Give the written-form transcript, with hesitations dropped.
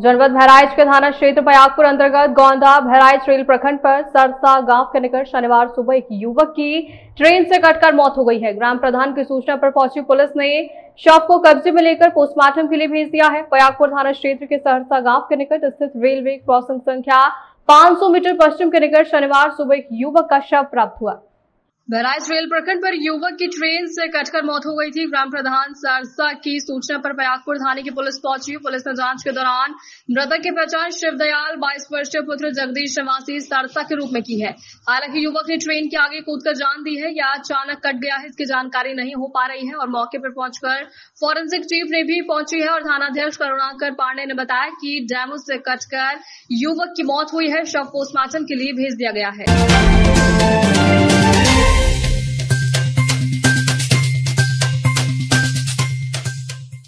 जनपद बहराइच के थाना क्षेत्र पयागपुर अंतर्गत गोंदा बहराइच रेल प्रखंड पर सरसा गांव के निकट शनिवार सुबह एक युवक की ट्रेन से कटकर मौत हो गई है। ग्राम प्रधान की सूचना पर पहुंची पुलिस ने शव को कब्जे में लेकर पोस्टमार्टम के लिए भेज दिया है। पयागपुर थाना क्षेत्र के सरसा गांव के निकट स्थित रेलवे क्रॉसिंग संख्या 500 मीटर पश्चिम के निकट शनिवार सुबह एक युवक का शव प्राप्त हुआ। बहराइच रेल प्रखंड पर युवक की ट्रेन से कटकर मौत हो गई थी। ग्राम प्रधान सरसा की सूचना पर पयागपुर थाने की पुलिस पहुंची। पुलिस ने जांच के दौरान मृतक की पहचान शिवदयाल 22 वर्षीय पुत्र जगदीश निवासी सरसा के रूप में की है। हालांकि युवक ने ट्रेन के आगे कूदकर जान दी है या अचानक कट गया है, इसकी जानकारी नहीं हो पा रही है और मौके पर पहुंचकर फॉरेंसिक टीम ने भी पहुंची है और थानाध्यक्ष करुणाकर पांडे ने बताया कि डैमो से कटकर युवक की मौत हुई है। शव पोस्टमार्टम के लिए भेज दिया गया है।